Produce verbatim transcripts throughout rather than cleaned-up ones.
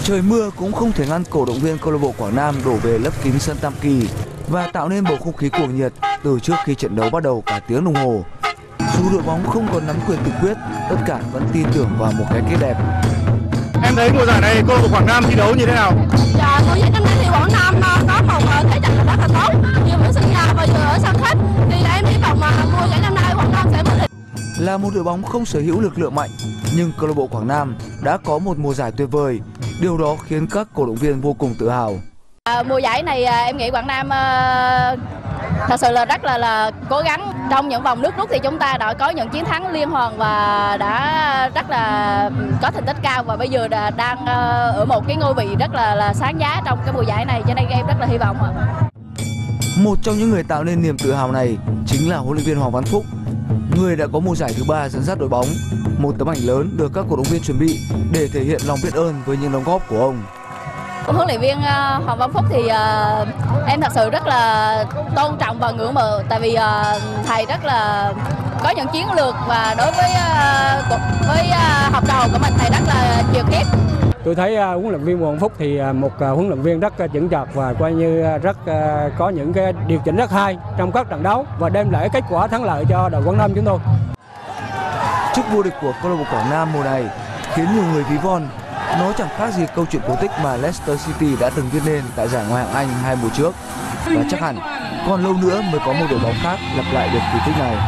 Trời mưa cũng không thể ngăn cổ động viên câu lạc bộ Quảng Nam đổ về lấp kín sân Tam Kỳ và tạo nên bầu không khí cuồng nhiệt từ trước khi trận đấu bắt đầu cả tiếng đồng hồ. Dù đội bóng không còn nắm quyền tự quyết, tất cả vẫn tin tưởng vào một cái kết đẹp. Em thấy mùa giải này câu lạc bộ Quảng Nam thi đấu như thế nào? Dạ, mùa giải năm nay thì Quảng Nam có một thế trận rất là tốt, vừa ở sân nhà và vừa ở sân khách. Thì em hy vọng mà mùa giải năm nay Quảng Nam sẽ vô địch. Là một đội bóng không sở hữu lực lượng mạnh, nhưng câu lạc bộ Quảng Nam đã có một mùa giải tuyệt vời. Điều đó khiến các cổ động viên vô cùng tự hào. À, mùa giải này em nghĩ Quảng Nam uh, thật sự là rất là là cố gắng. Trong những vòng nước rút thì chúng ta đã có những chiến thắng liên hoàn và đã rất là có thành tích cao, và bây giờ đã, đang uh, ở một cái ngôi vị rất là là sáng giá trong cái mùa giải này, cho nên em rất là hy vọng. Một trong những người tạo nên niềm tự hào này chính là huấn luyện viên Hoàng Văn Phúc, người đã có mùa giải thứ ba dẫn dắt đội bóng. Một tấm ảnh lớn được các cổ động viên chuẩn bị để thể hiện lòng biết ơn với những đóng góp của ông. Huấn luyện viên uh, Hoàng Văn Phúc thì uh, em thật sự rất là tôn trọng và ngưỡng mộ, tại vì uh, thầy rất là có những chiến lược, và đối với uh, với uh, học trò của mình thầy rất là chịu kiếp. Tôi thấy uh, huấn luyện viên Hoàng Văn Phúc thì uh, một uh, huấn luyện viên rất uh, chững chạc và coi như uh, rất uh, có những cái điều chỉnh rất hay trong các trận đấu và đem lại kết quả thắng lợi cho đội Quảng Nam chúng tôi. Chức vô địch của câu lạc bộ Quảng Nam mùa này khiến nhiều người ví von. Nó chẳng khác gì câu chuyện cổ tích mà Leicester City đã từng viết nên tại giải Ngoại hạng Anh hai mùa trước. Và chắc hẳn còn lâu nữa mới có một đội bóng khác lặp lại được kỳ tích này.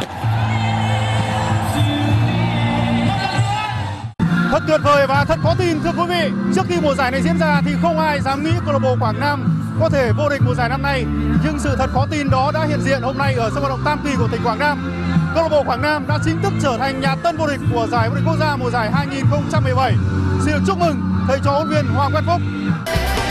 Thật tuyệt vời và thật khó tin, thưa quý vị. Trước khi mùa giải này diễn ra thì không ai dám nghĩ câu lạc bộ Quảng Nam có thể vô địch mùa giải năm nay. Nhưng sự thật khó tin đó đã hiện diện hôm nay ở sân vận động Tam Kỳ của tỉnh Quảng Nam. Câu lạc bộ Quảng Nam đã chính thức trở thành nhà tân vô địch của giải vô địch quốc gia mùa giải hai nghìn không trăm mười bảy. Xin được chúc mừng thầy trò huấn luyện viên Hoàng Văn Phúc.